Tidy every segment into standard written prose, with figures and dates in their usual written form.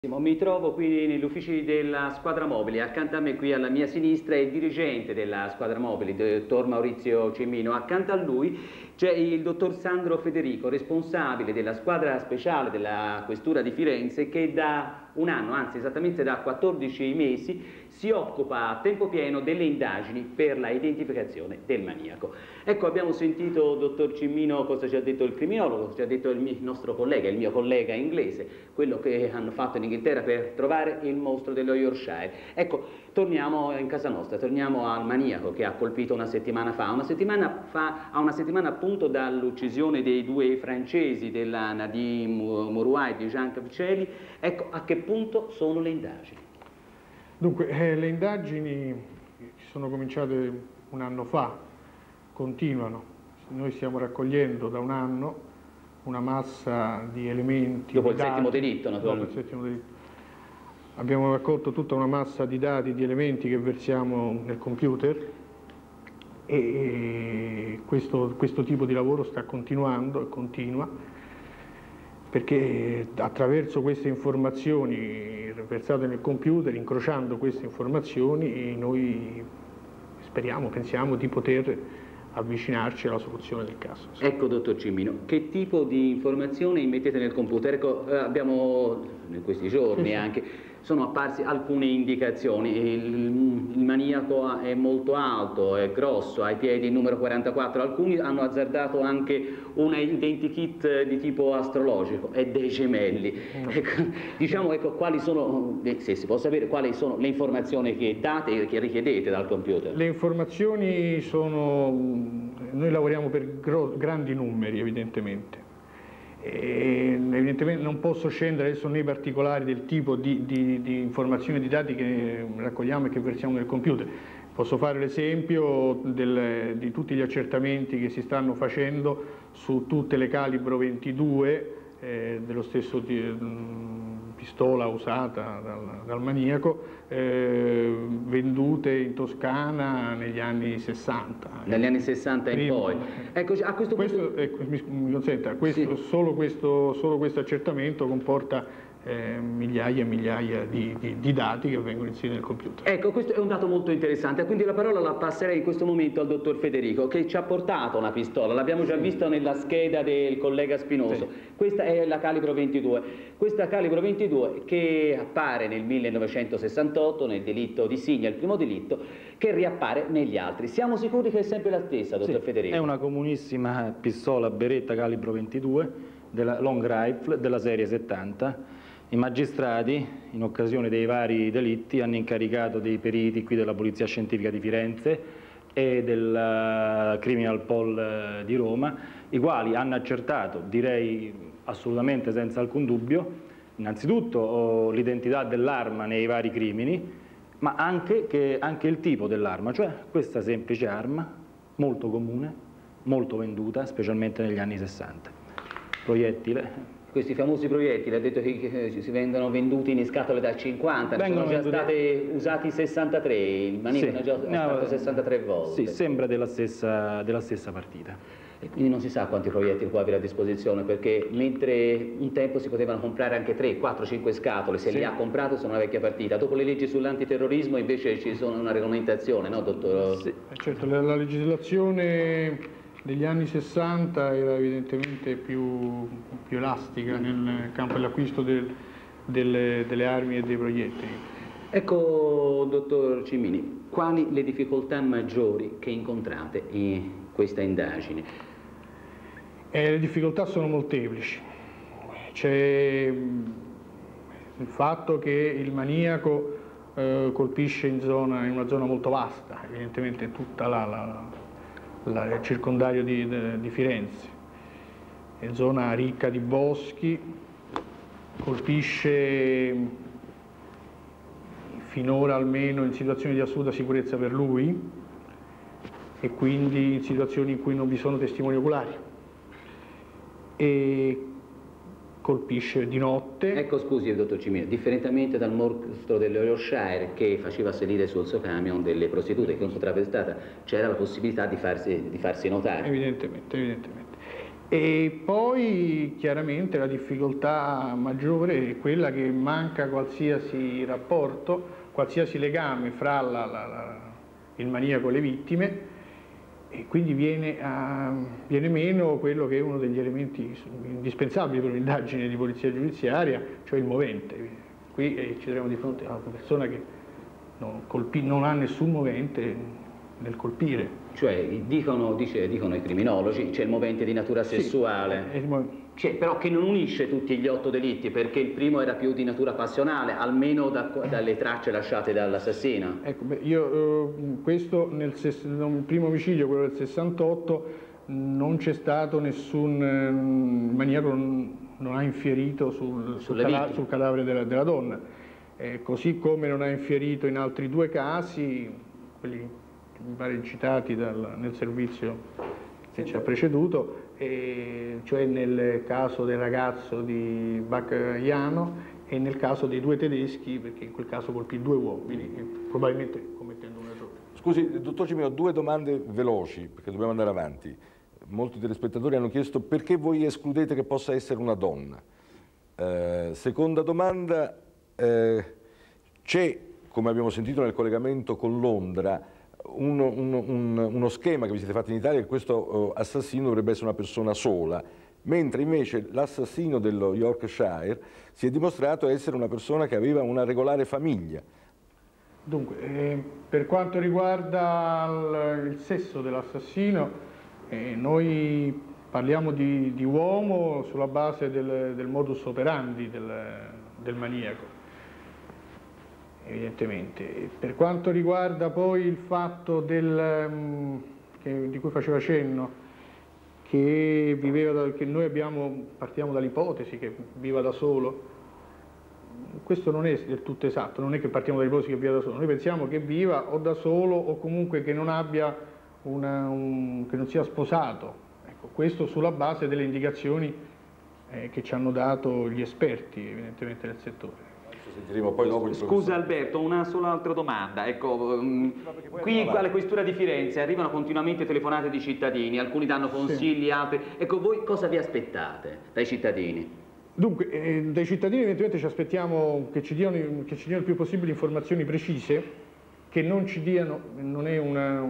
Mi trovo qui negli uffici della squadra mobile. Accanto a me, qui alla mia sinistra, è il dirigente della squadra mobile, il dottor Maurizio Cimino. Accanto a lui c'è il dottor Sandro Federico, responsabile della squadra speciale della Questura di Firenze, che da un anno, anzi esattamente da 14 mesi, si occupa a tempo pieno delle indagini per la identificazione del maniaco. Ecco, abbiamo sentito, dottor Cimino, cosa ci ha detto il criminologo, cosa ci ha detto il nostro collega, il mio collega inglese, quello che hanno fatto in Inghilterra per trovare il mostro dello Yorkshire. Ecco, torniamo in casa nostra, torniamo al maniaco che ha colpito una settimana fa, a una settimana appunto dall'uccisione dei due francesi, della Nadine Mourouai e di Jean Cavicelli. Ecco, a che punto sono le indagini? Dunque, le indagini sono cominciate un anno fa, continuano. Noi stiamo raccogliendo da un anno una massa di elementi. Dopo il settimo delitto, naturalmente. Dopo il settimo delitto. Abbiamo raccolto tutta una massa di dati, di elementi che versiamo nel computer e questo tipo di lavoro sta continuando e continua, perché attraverso queste informazioni versate nel computer, incrociando queste informazioni, noi pensiamo di poter avvicinarci alla soluzione del caso. Ecco, dottor Cimino, che tipo di informazioni mettete nel computer? Ecco, abbiamo in questi giorni anche sono apparse alcune indicazioni. Il maniaco è molto alto, è grosso, ha i piedi numero 44. Alcuni hanno azzardato anche un identikit di tipo astrologico, è dei gemelli. Ecco, diciamo, ecco, quali sono, se si può sapere, quali sono le informazioni che date e che richiedete dal computer? Le informazioni sono, noi lavoriamo per grandi numeri, evidentemente. Evidentemente non posso scendere adesso nei particolari del tipo di informazioni e di dati che raccogliamo e che versiamo nel computer. Posso fare l'esempio di tutti gli accertamenti che si stanno facendo su tutte le calibro 22 dello stesso pistola usata dal maniaco, vendute in Toscana negli anni 60. Dagli anni 60 in poi. Ecco, a questo punto... mi consenta, sì. solo questo accertamento comporta migliaia e migliaia di dati che vengono inseriti nel computer. Ecco, questo è un dato molto interessante, quindi la parola la passerei in questo momento al dottor Federico, che ci ha portato una pistola, l'abbiamo già visto nella scheda del collega Spinoso. Sì. Questa è la calibro 22, questa calibro 22 che appare nel 1968 nel delitto di Signa, il primo delitto, che riappare negli altri. Siamo sicuri che è sempre la stessa, dottor Federico? È una comunissima pistola Beretta calibro 22 della long rifle della serie 70. I magistrati, in occasione dei vari delitti, hanno incaricato dei periti qui della Polizia Scientifica di Firenze e del Criminal Pol di Roma, i quali hanno accertato, direi assolutamente senza alcun dubbio, innanzitutto l'identità dell'arma nei vari crimini, ma anche il tipo dell'arma, cioè questa semplice arma, molto comune, molto venduta, specialmente negli anni 60. Proiettile. Questi famosi proiettili, ha detto che si vengono venduti in scatole da 50, sono già stati usati 63, il manico è già stato 63 volte. Sì, sembra della stessa partita. E quindi non si sa quanti proiettili può avere a disposizione, perché mentre un tempo si potevano comprare anche 3, 4, 5 scatole, se li ha comprate sono una vecchia partita. Dopo le leggi sull'antiterrorismo invece ci sono una regolamentazione, no, dottor? Sì. Certo, la legislazione degli anni 60 era evidentemente più elastica nel campo dell'acquisto delle armi e dei proiettili. Ecco, dottor Cimini, quali le difficoltà maggiori che incontrate in questa indagine? Le difficoltà sono molteplici. C'è il fatto che il maniaco colpisce in una zona molto vasta, evidentemente tutta il circondario di Firenze, è zona ricca di boschi, colpisce finora almeno in situazioni di assoluta sicurezza per lui e quindi in situazioni in cui non vi sono testimoni oculari, e colpisce di notte. Ecco, scusi, dottor Cimino, differentemente dal mostro dello Yorkshire che faceva salire sul suo camion delle prostitute che non poteva stata, c'era la possibilità di farsi notare. Evidentemente. E poi chiaramente la difficoltà maggiore è quella che manca qualsiasi rapporto, qualsiasi legame fra il maniaco e le vittime, e quindi viene meno quello che è uno degli elementi indispensabili per un'indagine di polizia giudiziaria, cioè il movente. Qui ci troviamo di fronte a una persona che non ha nessun movente nel colpire. Cioè, dicono i criminologi, c'è il movente di natura sessuale, però che non unisce tutti gli 8 delitti, perché il primo era più di natura passionale, almeno dalle tracce lasciate dall'assassino. Ecco, io questo nel primo omicidio, quello del 68, non c'è stato nessun maniaco, non ha infierito sul cadavere della donna, così come non ha infierito in altri 2 casi, quelli mi pare citati nel servizio che ci ha preceduto, cioè nel caso del ragazzo di Bacchiano e nel caso dei 2 tedeschi, perché in quel caso colpì 2 uomini, probabilmente commettendo un errore. Scusi, dottor Cimino, 2 domande veloci, perché dobbiamo andare avanti. Molti telespettatori hanno chiesto perché voi escludete che possa essere una donna. Seconda domanda, c'è, come abbiamo sentito nel collegamento con Londra, uno schema che vi siete fatti in Italia, che questo assassino dovrebbe essere una persona sola, mentre invece l'assassino dello Yorkshire si è dimostrato essere una persona che aveva una regolare famiglia. Dunque, per quanto riguarda il sesso dell'assassino, noi parliamo di uomo sulla base del modus operandi del maniaco, evidentemente. Per quanto riguarda poi il fatto di cui faceva cenno, che partiamo dall'ipotesi che viva da solo, questo non è del tutto esatto, non è che partiamo dall'ipotesi che viva da solo, noi pensiamo che viva o da solo o comunque che non abbia che non sia sposato. Ecco, questo sulla base delle indicazioni che ci hanno dato gli esperti evidentemente del settore. Sentiremo poi dopo il Scusa Alberto, una sola altra domanda. Ecco, qui alla Questura di Firenze arrivano continuamente telefonate di cittadini, alcuni danno consigli, sì, altri. Ecco, voi cosa vi aspettate dai cittadini? Dunque, dai cittadini evidentemente ci aspettiamo che ci diano il più possibile informazioni precise, che non ci diano, non è una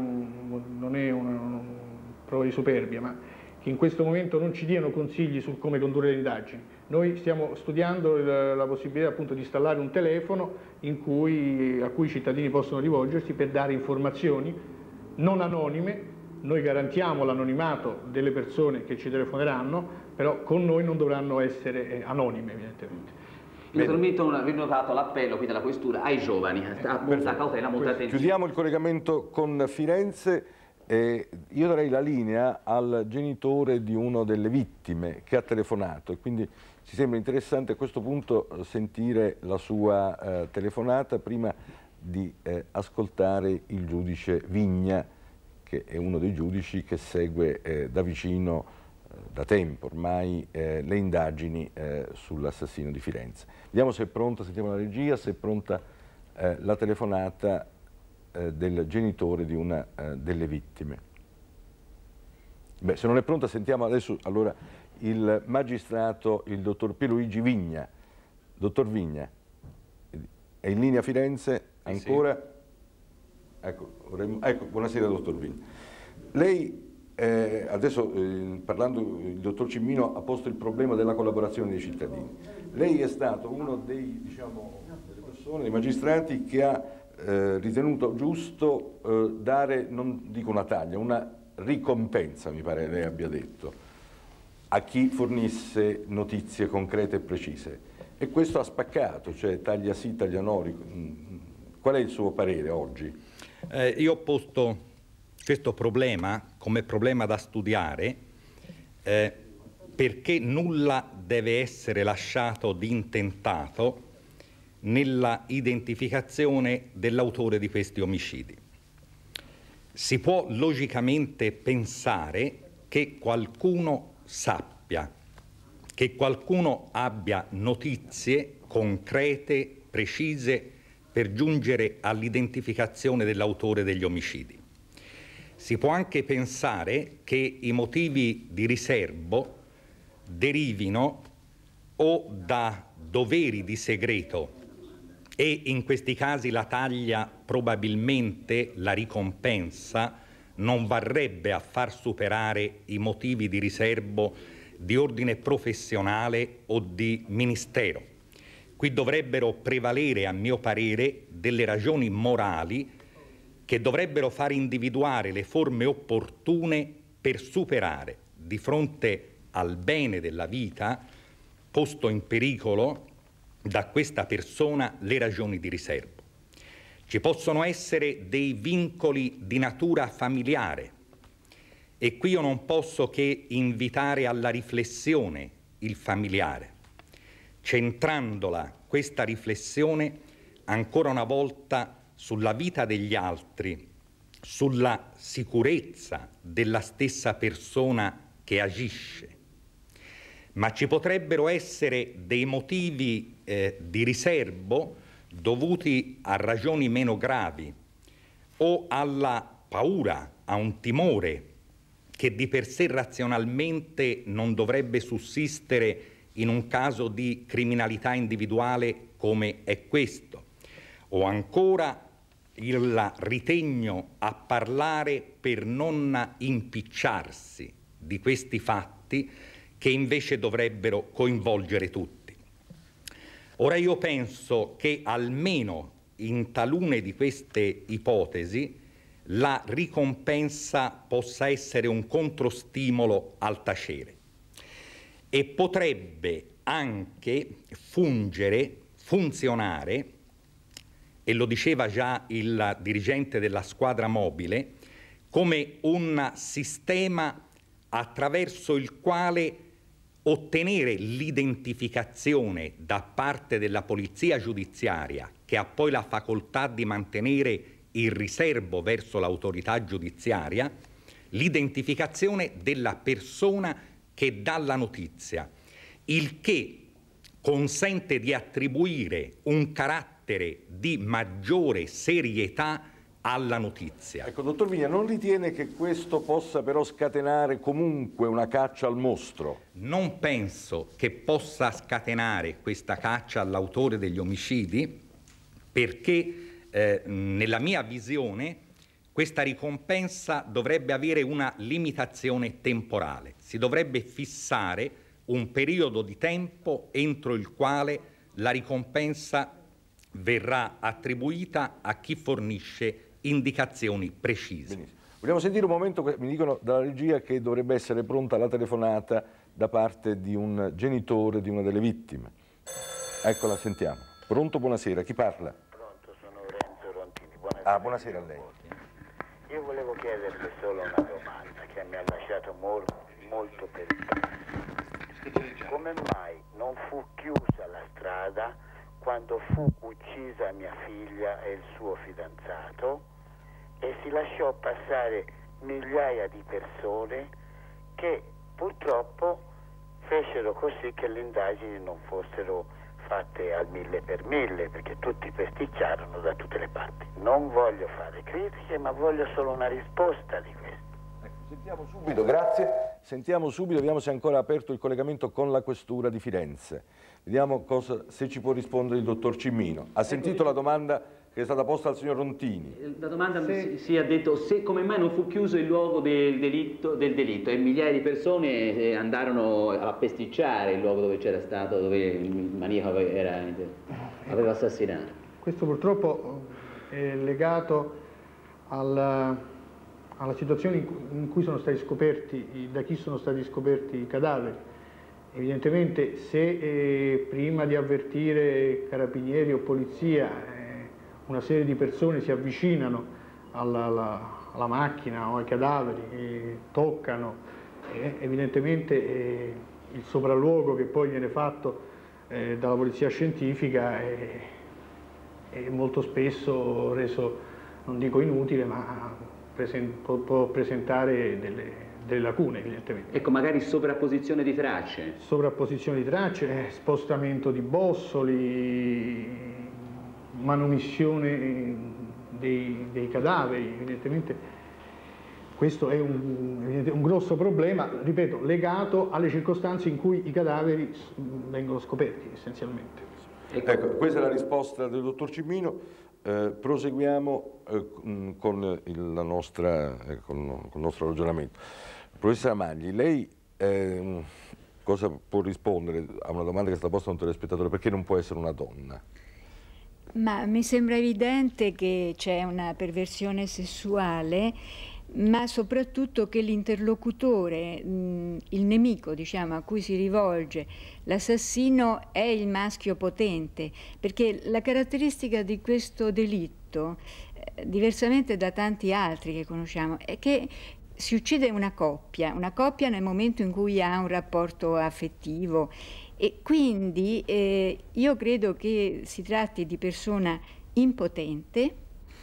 prova di superbia, ma che in questo momento non ci diano consigli su come condurre le indagini. Noi stiamo studiando la possibilità appunto di installare un telefono a cui i cittadini possono rivolgersi per dare informazioni non anonime. Noi garantiamo l'anonimato delle persone che ci telefoneranno, però con noi non dovranno essere anonime evidentemente. Naturalmente ho rinnovato l'appello qui dalla Questura ai giovani, molta cautela, molta attenzione. Chiudiamo il collegamento con Firenze. Io darei la linea al genitore di una delle vittime che ha telefonato e quindi ci sembra interessante a questo punto sentire la sua telefonata prima di ascoltare il giudice Vigna, che è uno dei giudici che segue da vicino, da tempo ormai, le indagini sull'assassino di Firenze. Vediamo se è pronta, sentiamo la regia, se è pronta la telefonata del genitore di una delle vittime. Beh, se non è pronta sentiamo adesso allora il magistrato, il dottor Pierluigi Vigna. Dottor Vigna, è in linea Firenze ancora? Sì. Ecco, buonasera dottor Vigna. Lei adesso parlando, il dottor Cimino ha posto il problema della collaborazione dei cittadini. Lei è stato uno delle persone, dei magistrati che ha ritenuto giusto dare, non dico una taglia, una ricompensa, mi pare lei abbia detto, a chi fornisse notizie concrete e precise. E questo ha spaccato, cioè taglia sì, taglia no. Qual è il suo parere oggi? Io ho posto questo problema come problema da studiare perché nulla deve essere lasciato di intentato nella identificazione dell'autore di questi omicidi. Si può logicamente pensare che qualcuno sappia, che qualcuno abbia notizie concrete, precise, per giungere all'identificazione dell'autore degli omicidi. Si può anche pensare che i motivi di riservo derivino o da doveri di segreto, e in questi casi la taglia, probabilmente la ricompensa, non varrebbe a far superare i motivi di riservo di ordine professionale o di ministero. Qui dovrebbero prevalere, a mio parere, delle ragioni morali che dovrebbero far individuare le forme opportune per superare, di fronte al bene della vita posto in pericolo da questa persona, le ragioni di riservo. Ci possono essere dei vincoli di natura familiare e qui io non posso che invitare alla riflessione il familiare, centrandola questa riflessione ancora una volta sulla vita degli altri, sulla sicurezza della stessa persona che agisce. Ma ci potrebbero essere dei motivi di riservo dovuti a ragioni meno gravi o alla paura, a un timore che di per sé razionalmente non dovrebbe sussistere in un caso di criminalità individuale come è questo, o ancora il ritegno a parlare per non impicciarsi di questi fatti che invece dovrebbero coinvolgere tutti. Ora io penso che almeno in talune di queste ipotesi la ricompensa possa essere un controstimolo al tacere e potrebbe anche funzionare, e lo diceva già il dirigente della squadra mobile, come un sistema attraverso il quale ottenere l'identificazione da parte della polizia giudiziaria, che ha poi la facoltà di mantenere il riservo verso l'autorità giudiziaria, l'identificazione della persona che dà la notizia, il che consente di attribuire un carattere di maggiore serietà alla notizia. Ecco, dottor Vigna, non ritiene che questo possa però scatenare comunque una caccia al mostro? Non penso che possa scatenare questa caccia all'autore degli omicidi, perché nella mia visione questa ricompensa dovrebbe avere una limitazione temporale. Si dovrebbe fissare un periodo di tempo entro il quale la ricompensa verrà attribuita a chi fornisce indicazioni precise. Benissimo. Vogliamo sentire un momento, mi dicono dalla regia che dovrebbe essere pronta la telefonata da parte di un genitore di una delle vittime. Eccola, sentiamo. Pronto, buonasera, chi parla? Pronto, sono Renzo Rontini, buonasera. Ah, buonasera a lei. Io volevo chiederle solo una domanda che mi ha lasciato molto perplesso. Come mai non fu chiusa la strada quando fu uccisa mia figlia e il suo fidanzato e si lasciò passare migliaia di persone che purtroppo fecero così che le indagini non fossero fatte al 1000 per 1000, perché tutti pesticciarono da tutte le parti. Non voglio fare critiche, ma voglio solo una risposta di questo. Sentiamo subito, grazie. Sentiamo subito, vediamo se è ancora aperto il collegamento con la Questura di Firenze. Vediamo se ci può rispondere il dottor Cimmino. Ha sentito la domanda che è stata posta al signor Rontini? La domanda si è detto come mai non fu chiuso il luogo del delitto e migliaia di persone andarono a pesticciare il luogo dove c'era stato, dove il maniaco aveva assassinato. Questo purtroppo è legato alla situazione in cui sono stati scoperti, da chi sono stati scoperti i cadaveri. Evidentemente se prima di avvertire carabinieri o polizia una serie di persone si avvicinano alla macchina o ai cadaveri e toccano, evidentemente il sopralluogo che poi viene fatto dalla polizia scientifica è molto spesso reso, non dico inutile, ma può presentare delle lacune, evidentemente. Ecco, magari sovrapposizione di tracce. Sovrapposizione di tracce, spostamento di bossoli, manomissione dei cadaveri, evidentemente Questo è un grosso problema, ripeto, legato alle circostanze in cui i cadaveri vengono scoperti essenzialmente. Ecco, questa è la risposta del dottor Cimino. Proseguiamo con il nostro ragionamento. Professor Amagli, lei cosa può rispondere a una domanda che è stata posta da un telespettatore? Perché non può essere una donna? Ma mi sembra evidente che c'è una perversione sessuale, ma soprattutto che l'interlocutore, il nemico, diciamo, a cui si rivolge l'assassino è il maschio potente, perché la caratteristica di questo delitto, diversamente da tanti altri che conosciamo, è che si uccide una coppia nel momento in cui ha un rapporto affettivo, e quindi io credo che si tratti di persona impotente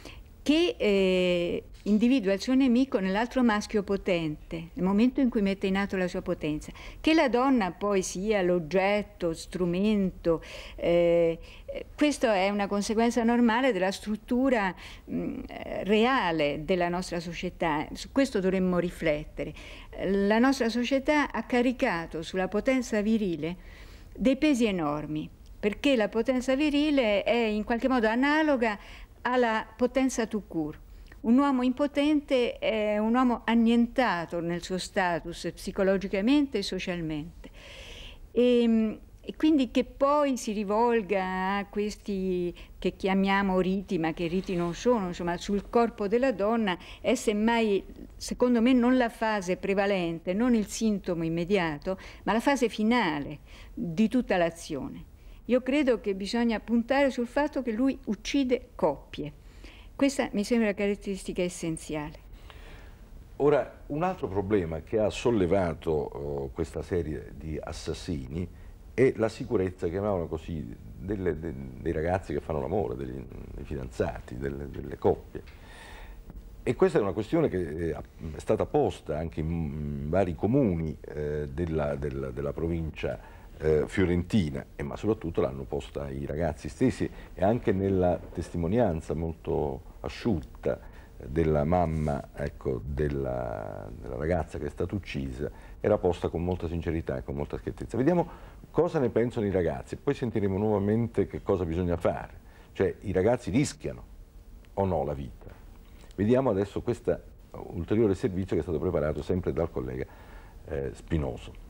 che individua il suo nemico nell'altro maschio potente, nel momento in cui mette in atto la sua potenza. Che la donna poi sia l'oggetto, strumento, questo è una conseguenza normale della struttura reale della nostra società. Su questo dovremmo riflettere. La nostra società ha caricato sulla potenza virile dei pesi enormi, perché la potenza virile è in qualche modo analoga alla potenza tout court. Un uomo impotente è un uomo annientato nel suo status psicologicamente e socialmente. E quindi che poi si rivolga a questi che chiamiamo riti, ma che riti non sono, insomma, sul corpo della donna, è semmai, secondo me, non la fase prevalente, non il sintomo immediato, ma la fase finale di tutta l'azione. Io credo che bisogna puntare sul fatto che lui uccide coppie. Questa mi sembra una caratteristica essenziale. Ora, un altro problema che ha sollevato questa serie di assassini è la sicurezza, chiamavano così, dei ragazzi che fanno l'amore, dei fidanzati, delle coppie. E questa è una questione che è stata posta anche in vari comuni della provincia fiorentina, ma soprattutto l'hanno posta i ragazzi stessi, e anche nella testimonianza molto asciutta della mamma, ecco, della ragazza che è stata uccisa, era posta con molta sincerità e con molta schiettezza. Vediamo cosa ne pensano i ragazzi, poi sentiremo nuovamente che cosa bisogna fare, cioè i ragazzi rischiano o no la vita. Vediamo adesso questo ulteriore servizio che è stato preparato sempre dal collega Spinoso.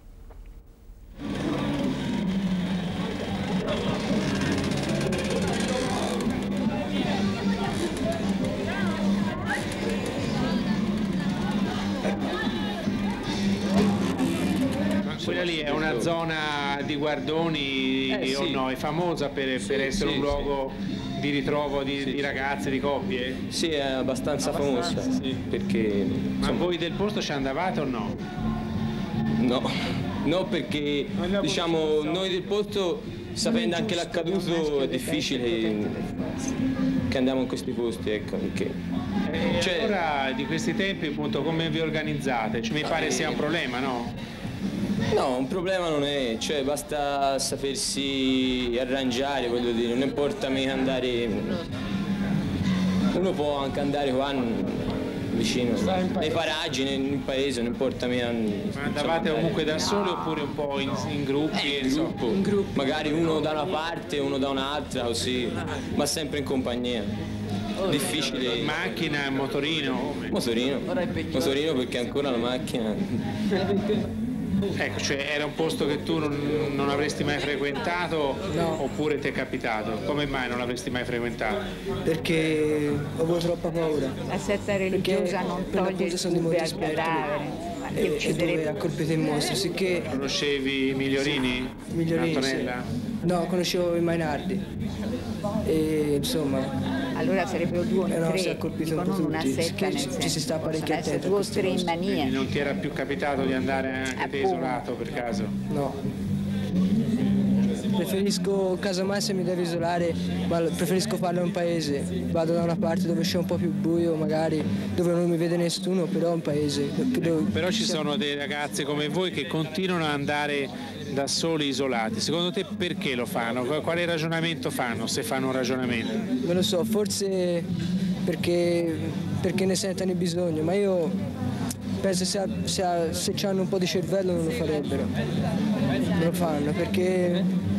Quella lì è una zona di guardoni o sì. no? È famosa per essere un luogo di ritrovo di ragazze, di coppie? Sì, è abbastanza famosa, sì. Perché... Ma voi del posto ci andavate o no? No, perché diciamo noi del posto, sapendo anche l'accaduto, è difficile che andiamo in questi posti, ecco, perché... Cioè... Allora di questi tempi, appunto, come vi organizzate? Mi pare sia un problema, no? No, un problema non è, cioè basta sapersi arrangiare, voglio dire, non importa mica andare, uno può anche andare qua vicino, nei paraggi, nel paese, non importa mica. Ma andavate comunque da soli oppure un po' in gruppi? In gruppo, magari uno da una parte, uno da un'altra, così, ma sempre in compagnia. Difficile. Macchina, motorino? Motorino perché ancora la macchina. Ecco, cioè era un posto che tu non avresti mai frequentato, no. Oppure ti è capitato? Come mai non l'avresti mai frequentato? Perché ho avuto troppa paura. La setta religiosa non toglie il dubbio al cadavere. E dove ha colpito il mostro, sicché... Conoscevi Migliorini? Migliorini, Antonella? Sì. No, conoscevo i Mainardi. E insomma... Allora sarebbero 2 o 3, dicono una setta, nel senso, ci si sta parecchio attento. 2 o 3 in mania. Quindi non ti era più capitato di andare anche te isolato per caso? No. Preferisco, casomai se mi devo isolare, preferisco farlo in un paese. Vado da una parte dove c'è un po' più buio, magari, dove non mi vede nessuno, però in paese. Però ci sono dei ragazzi come voi che continuano ad andare da soli isolati. Secondo te perché lo fanno? Quale ragionamento fanno, se fanno un ragionamento? Non lo so, forse perché ne sentono il bisogno, ma io penso se hanno un po' di cervello non lo farebbero, non lo fanno perché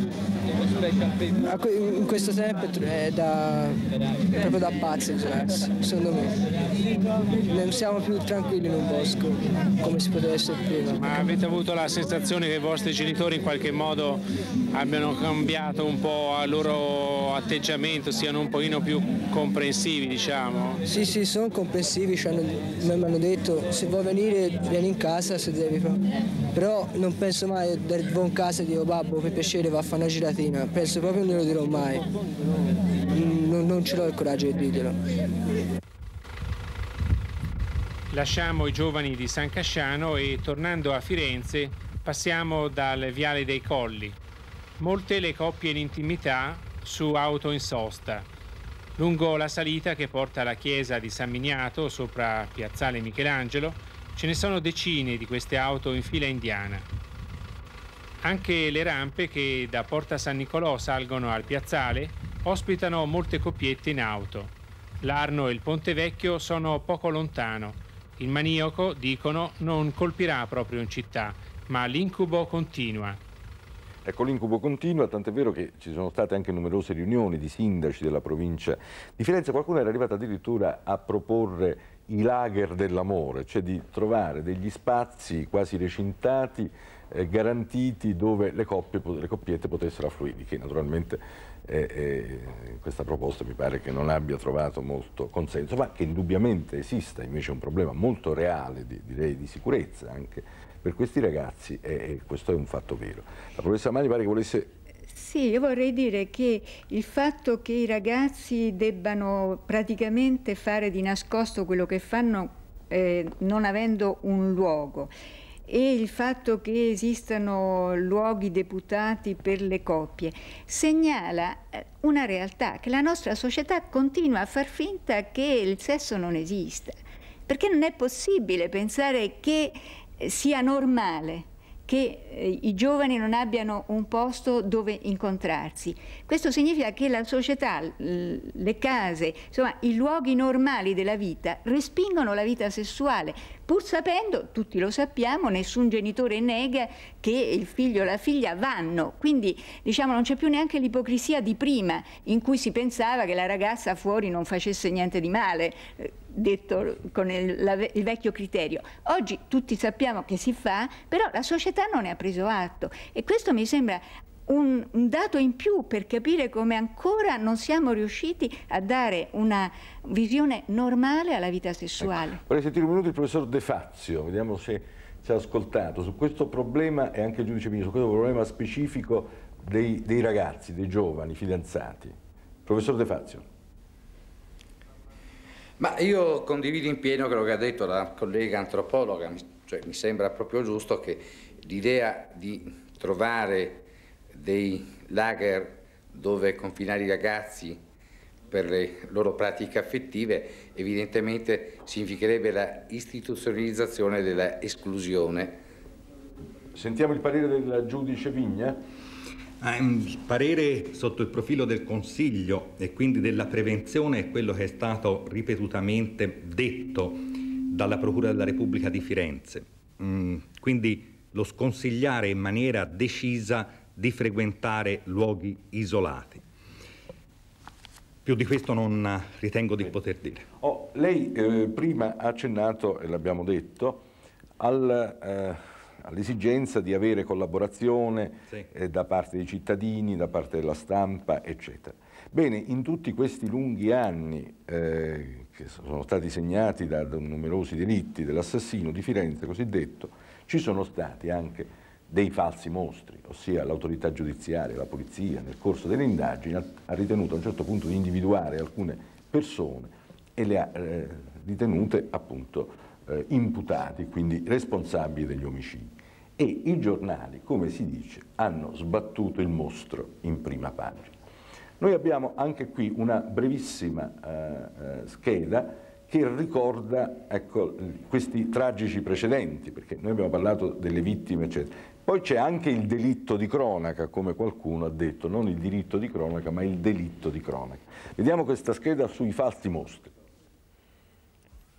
in questo tempo è proprio da pazzi isolarsi, secondo me. Non siamo più tranquilli in un bosco come si poteva essere prima. Ma avete avuto la sensazione che i vostri genitori in qualche modo abbiano cambiato un po' il loro atteggiamento, siano un pochino più comprensivi, diciamo? Sì, sono comprensivi, mi hanno detto se vuoi venire vieni in casa se devi, però non penso mai di arrivare in casa e dico babbo per piacere va a fare una giratina, penso proprio non glielo dirò mai, non ce l'ho il coraggio di dirglielo. Lasciamo i giovani di San Casciano e tornando a Firenze passiamo dal Viale dei Colli. Molte le coppie in intimità su auto in sosta. Lungo la salita che porta alla chiesa di San Miniato sopra Piazzale Michelangelo ce ne sono decine di queste auto in fila indiana. Anche le rampe che da Porta San Nicolò salgono al piazzale ospitano molte coppiette in auto. L'Arno e il Ponte Vecchio sono poco lontano. Il maniaco, dicono, non colpirà proprio in città, ma l'incubo continua. Ecco, l'incubo continua, tant'è vero che ci sono state anche numerose riunioni di sindaci della provincia di Firenze. Qualcuno era arrivato addirittura a proporre i lager dell'amore, cioè di trovare degli spazi quasi recintati, garantiti, dove le coppiette potessero affluire, che naturalmente questa proposta mi pare che non abbia trovato molto consenso, ma che indubbiamente esista invece un problema molto reale, direi di sicurezza anche per questi ragazzi, e questo è un fatto vero. La professoressa Magni pare che volesse... Sì, io vorrei dire che il fatto che i ragazzi debbano praticamente fare di nascosto quello che fanno non avendo un luogo, e il fatto che esistano luoghi deputati per le coppie segnala una realtà, che la nostra società continua a far finta che il sesso non esista, perché non è possibile pensare che sia normale che i giovani non abbiano un posto dove incontrarsi. Questo significa che la società, le case, insomma i luoghi normali della vita respingono la vita sessuale, pur sapendo, tutti lo sappiamo, nessun genitore nega che il figlio o la figlia vanno, quindi diciamo non c'è più neanche l'ipocrisia di prima, in cui si pensava che la ragazza fuori non facesse niente di male, detto con il vecchio criterio. Oggi tutti sappiamo che si fa, però la società non ne ha preso atto, e questo mi sembra un dato in più per capire come ancora non siamo riusciti a dare una visione normale alla vita sessuale. Ecco, vorrei sentire un minuto il professor De Fazio, vediamo se ci ha ascoltato su questo problema, e anche il giudice Pini, su questo problema specifico dei ragazzi, dei giovani fidanzati. Professor De Fazio. Ma io condivido in pieno quello che ha detto la collega antropologa, cioè mi sembra proprio giusto che l'idea di trovare dei lager dove confinare i ragazzi per le loro pratiche affettive evidentemente significherebbe la istituzionalizzazione della esclusione. Sentiamo il parere del giudice Vigna. Il parere sotto il profilo del Consiglio e quindi della prevenzione è quello che è stato ripetutamente detto dalla Procura della Repubblica di Firenze. Quindi lo sconsigliare in maniera decisa di frequentare luoghi isolati. Più di questo non ritengo di poter dire. Lei prima ha accennato, e l'abbiamo detto, all'esigenza di avere collaborazione da parte dei cittadini, da parte della stampa, eccetera. Bene, in tutti questi lunghi anni che sono stati segnati da numerosi delitti dell'assassino di Firenze cosiddetto, ci sono stati anche dei falsi mostri, ossia l'autorità giudiziaria, la polizia, nel corso delle indagini ha ritenuto a un certo punto di individuare alcune persone e le ha ritenute appunto imputati, quindi responsabili degli omicidi. E i giornali, come si dice, hanno sbattuto il mostro in prima pagina. Noi abbiamo anche qui una brevissima scheda che ricorda, ecco, questi tragici precedenti, perché noi abbiamo parlato delle vittime, eccetera. Poi c'è anche il delitto di cronaca, come qualcuno ha detto, non il diritto di cronaca, ma il delitto di cronaca. Vediamo questa scheda sui falsi mostri.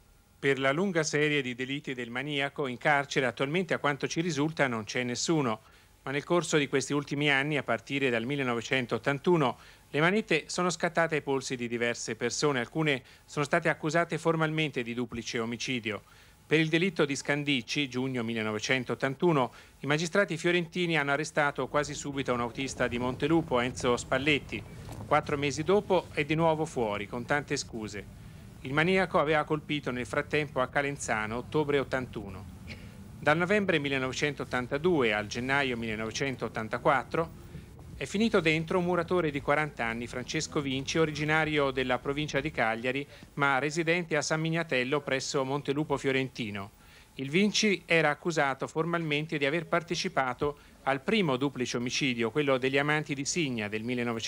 Per la lunga serie di delitti del maniaco in carcere attualmente, a quanto ci risulta, non c'è nessuno, ma nel corso di questi ultimi anni, a partire dal 1981, le manette sono scattate ai polsi di diverse persone. Alcune sono state accusate formalmente di duplice omicidio. Per il delitto di Scandicci, giugno 1981, i magistrati fiorentini hanno arrestato quasi subito un autista di Montelupo, Enzo Spalletti. 4 mesi dopo è di nuovo fuori, con tante scuse. Il maniaco aveva colpito nel frattempo a Calenzano, ottobre 81. Dal novembre 1982 al gennaio 1984 è finito dentro un muratore di 40 anni, Francesco Vinci, originario della provincia di Cagliari, ma residente a San Miniatello presso Montelupo Fiorentino. Il Vinci era accusato formalmente di aver partecipato al primo duplice omicidio, quello degli amanti di Signa del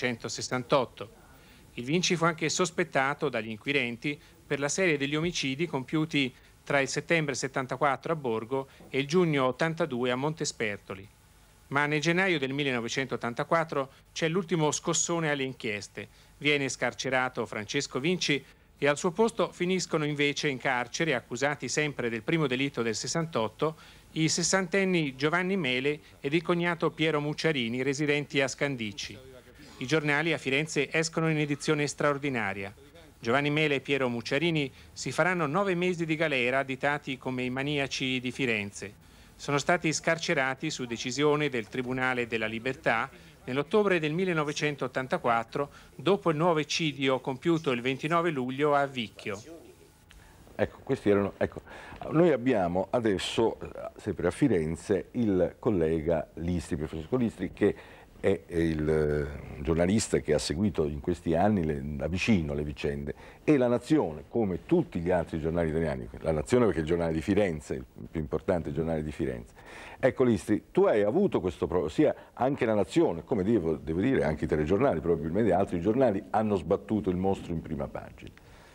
1968. Il Vinci fu anche sospettato dagli inquirenti per la serie degli omicidi compiuti tra il settembre 74 a Borgo e il giugno 82 a Montespertoli. Ma nel gennaio del 1984 c'è l'ultimo scossone alle inchieste. Viene scarcerato Francesco Vinci e al suo posto finiscono invece in carcere, accusati sempre del primo delitto del 68, i 60enni Giovanni Mele ed il cognato Piero Mucciarini, residenti a Scandicci. I giornali a Firenze escono in edizione straordinaria. Giovanni Mele e Piero Mucciarini si faranno 9 mesi di galera, additati come i maniaci di Firenze. Sono stati scarcerati su decisione del Tribunale della Libertà nell'ottobre del 1984, dopo il nuovo eccidio compiuto il 29 luglio a Vicchio. Ecco, questi erano, noi abbiamo adesso, sempre a Firenze, il collega Listri, Francesco Listri, che è il giornalista che ha seguito in questi anni da vicino le vicende, e La Nazione, come tutti gli altri giornali italiani, La Nazione perché è il giornale di Firenze, il più importante giornale di Firenze. Ecco Listri, tu hai avuto questo problema, sia anche La Nazione, come devo dire anche i telegiornali, probabilmente altri giornali hanno sbattuto il mostro in prima pagina.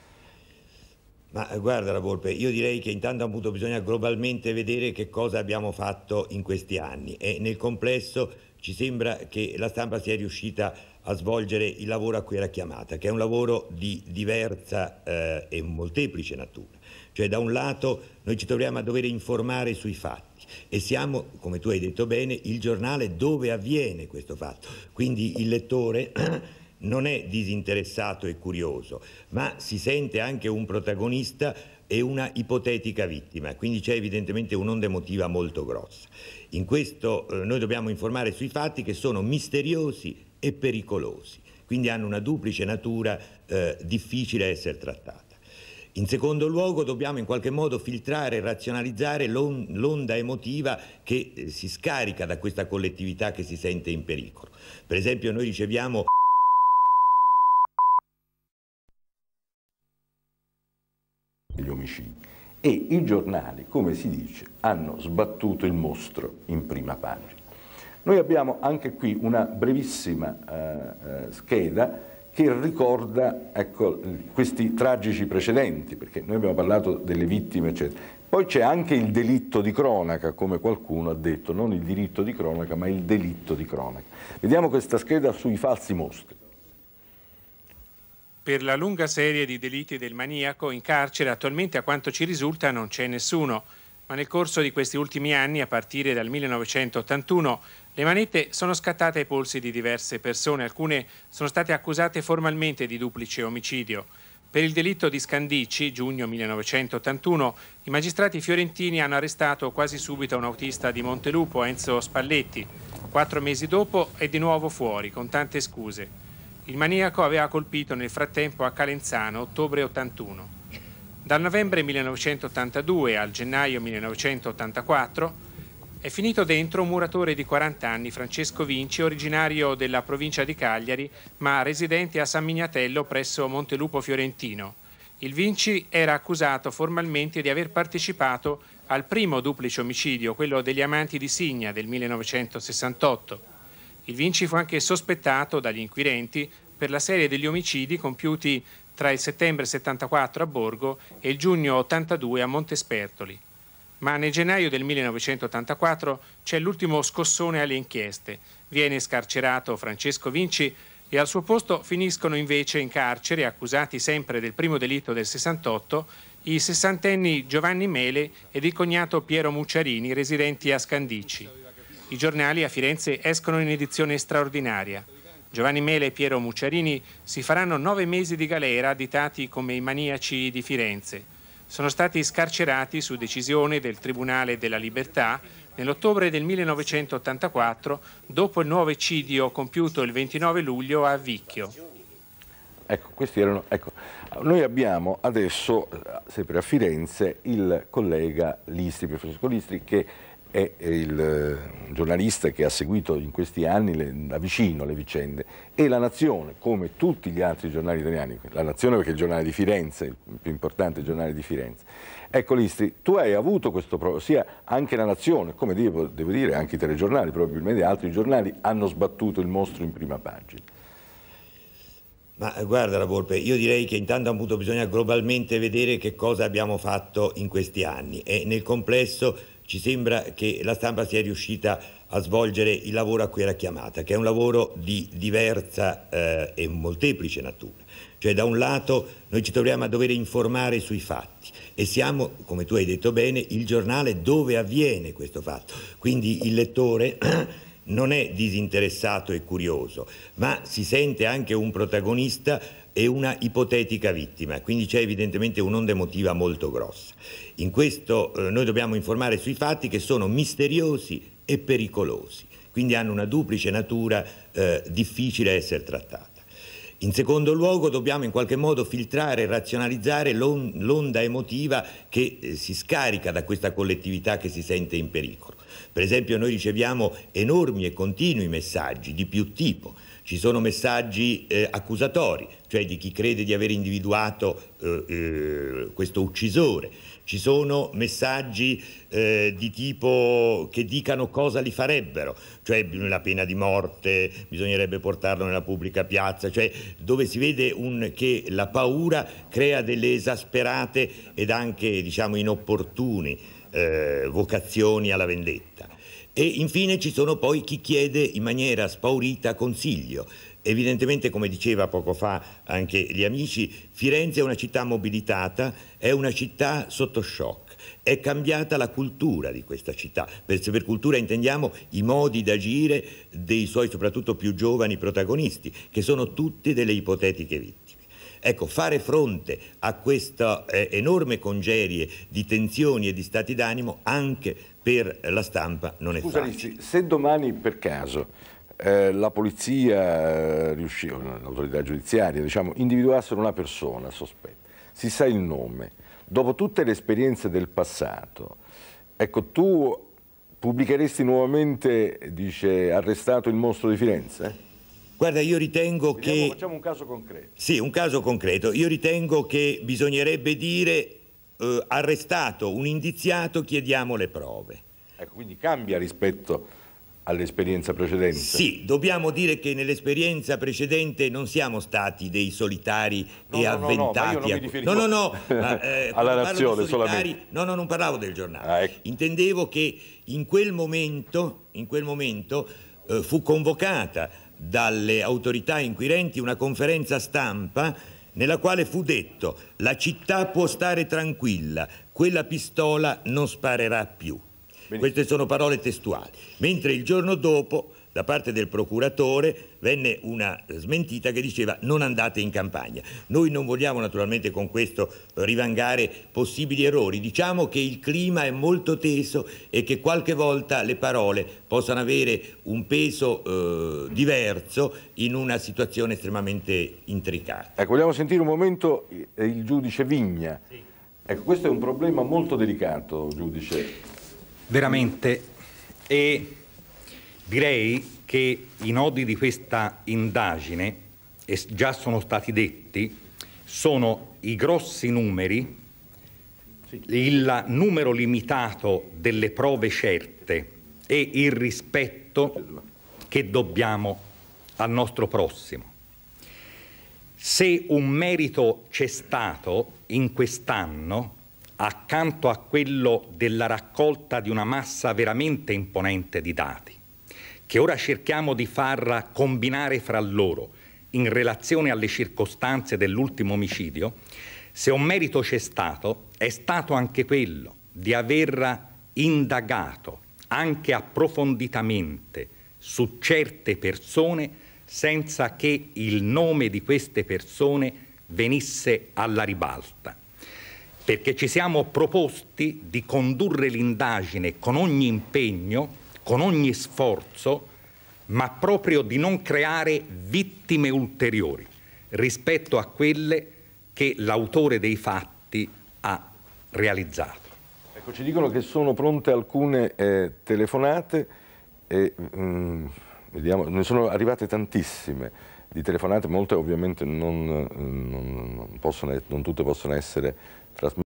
Ma guarda La Volpe, io direi che intanto appunto bisogna globalmente vedere che cosa abbiamo fatto in questi anni, e nel complesso ci sembra che la stampa sia riuscita a svolgere il lavoro a cui era chiamata, che è un lavoro di diversa e molteplice natura. Cioè, da un lato noi ci troviamo a dover informare sui fatti e siamo, come tu hai detto bene, il giornale dove avviene questo fatto. Quindi il lettore non è disinteressato e curioso, ma si sente anche un protagonista e una ipotetica vittima, quindi c'è evidentemente un'onda emotiva molto grossa. In questo noi dobbiamo informare sui fatti che sono misteriosi e pericolosi, quindi hanno una duplice natura difficile da essere trattata. In secondo luogo dobbiamo in qualche modo filtrare e razionalizzare l'onda emotiva che si scarica da questa collettività che si sente in pericolo. Per esempio noi riceviamo gli omicidi e i giornali, come si dice, hanno sbattuto il mostro in prima pagina. Noi abbiamo anche qui una brevissima scheda che ricorda, ecco, questi tragici precedenti, perché noi abbiamo parlato delle vittime, eccetera. Poi c'è anche il delitto di cronaca, come qualcuno ha detto, non il diritto di cronaca, ma il delitto di cronaca. Vediamo questa scheda sui falsi mostri. Per la lunga serie di delitti del maniaco in carcere attualmente, a quanto ci risulta, non c'è nessuno, ma nel corso di questi ultimi anni, a partire dal 1981, le manette sono scattate ai polsi di diverse persone. Alcune sono state accusate formalmente di duplice omicidio. Per il delitto di Scandicci, giugno 1981, i magistrati fiorentini hanno arrestato quasi subito un autista di Montelupo, Enzo Spalletti. 4 mesi dopo è di nuovo fuori, con tante scuse. Il maniaco aveva colpito nel frattempo a Calenzano, ottobre 81. Dal novembre 1982 al gennaio 1984 è finito dentro un muratore di 40 anni, Francesco Vinci, originario della provincia di Cagliari, ma residente a San Miniatello presso Montelupo Fiorentino. Il Vinci era accusato formalmente di aver partecipato al primo duplice omicidio, quello degli amanti di Signa del 1968. Il Vinci fu anche sospettato dagli inquirenti per la serie degli omicidi compiuti tra il settembre 74 a Borgo e il giugno 82 a Montespertoli. Ma nel gennaio del 1984 c'è l'ultimo scossone alle inchieste. Viene scarcerato Francesco Vinci e al suo posto finiscono invece in carcere, accusati sempre del primo delitto del 68, i sessantenni Giovanni Mele ed il cognato Piero Mucciarini, residenti a Scandicci. I giornali a Firenze escono in edizione straordinaria. Giovanni Mele e Piero Mucciarini si faranno 9 mesi di galera, additati come i maniaci di Firenze. Sono stati scarcerati su decisione del Tribunale della Libertà nell'ottobre del 1984, dopo il nuovo eccidio compiuto il 29 luglio a Vicchio. Ecco, questi erano, ecco, noi abbiamo adesso, sempre a Firenze, il collega Listri, Francesco Listri, che è il giornalista che ha seguito in questi anni da vicino le vicende, e La Nazione, come tutti gli altri giornali italiani, La Nazione perché è il giornale di Firenze, il più importante giornale di Firenze. Ecco Listri, tu hai avuto questo, sia anche La Nazione, come devo dire anche i telegiornali, probabilmente altri giornali hanno sbattuto il mostro in prima pagina. Ma guarda La Volpe, io direi che intanto appunto bisogna globalmente vedere che cosa abbiamo fatto in questi anni, e nel complesso ci sembra che la stampa sia riuscita a svolgere il lavoro a cui era chiamata, che è un lavoro di diversa e molteplice natura. Cioè, da un lato noi ci troviamo a dover informare sui fatti e siamo, come tu hai detto bene, il giornale dove avviene questo fatto. Quindi il lettore non è disinteressato e curioso, ma si sente anche un protagonista e una ipotetica vittima, quindi c'è evidentemente un'onda emotiva molto grossa. In questo noi dobbiamo informare sui fatti che sono misteriosi e pericolosi, quindi hanno una duplice natura difficile a essere trattata. In secondo luogo dobbiamo in qualche modo filtrare e razionalizzare l'onda emotiva che si scarica da questa collettività che si sente in pericolo. Per esempio noi riceviamo enormi e continui messaggi di più tipo. Ci sono messaggi accusatori, cioè di chi crede di aver individuato questo uccisore. Ci sono messaggi di tipo che dicano cosa li farebbero, cioè la pena di morte, bisognerebbe portarlo nella pubblica piazza, cioè dove si vede che la paura crea delle esasperate ed anche, diciamo, inopportuni vocazioni alla vendetta. E infine ci sono poi chi chiede in maniera spaurita consiglio. Evidentemente, come diceva poco fa anche gli amici, Firenze è una città mobilitata, è una città sotto shock. È cambiata la cultura di questa città. Per cultura intendiamo i modi d'agire dei suoi soprattutto più giovani protagonisti, che sono tutti delle ipotetiche vittime. Ecco, fare fronte a questa enorme congerie di tensioni e di stati d'animo anche per la stampa non è facile. Se domani per caso la polizia l'autorità giudiziaria, diciamo, individuassero una persona sospetta, si sa il nome, dopo tutte le esperienze del passato, ecco, tu pubblicheresti nuovamente, dice, arrestato il mostro di Firenze? Guarda, io ritengo che... Facciamo un caso concreto. Sì, un caso concreto. Io ritengo che bisognerebbe dire arrestato un indiziato, chiediamo le prove. Ecco, quindi cambia rispetto all'esperienza precedente? Sì, dobbiamo dire che nell'esperienza precedente non siamo stati dei solitari e avventati. Alla Nazione solamente. No, non parlavo del giornale. Ecco. Intendevo che in quel momento fu convocata dalle autorità inquirenti una conferenza stampa nella quale fu detto: la città può stare tranquilla, quella pistola non sparerà più. Benissimo. Queste sono parole testuali. Mentre il giorno dopo, da parte del procuratore, venne una smentita che diceva: non andate in campagna. Noi non vogliamo naturalmente con questo rivangare possibili errori. Diciamo che il clima è molto teso e che qualche volta le parole possano avere un peso diverso in una situazione estremamente intricata. Ecco, vogliamo sentire un momento il giudice Vigna. Sì. Ecco, questo è un problema molto delicato, giudice. Veramente. E direi che i nodi di questa indagine, e già sono stati detti, sono i grossi numeri, il numero limitato delle prove certe e il rispetto che dobbiamo al nostro prossimo. Se un merito c'è stato in quest'anno, accanto a quello della raccolta di una massa veramente imponente di dati, che ora cerchiamo di far combinare fra loro in relazione alle circostanze dell'ultimo omicidio, Se un merito c'è stato, è stato anche quello di aver indagato anche approfonditamente su certe persone senza che il nome di queste persone venisse alla ribalta, perché ci siamo proposti di condurre l'indagine con ogni impegno, con ogni sforzo, ma proprio di non creare vittime ulteriori rispetto a quelle che l'autore dei fatti ha realizzato. Ecco, ci dicono che sono pronte alcune telefonate e vediamo, ne sono arrivate tantissime di telefonate, molte ovviamente non tutte possono essere trasmesse.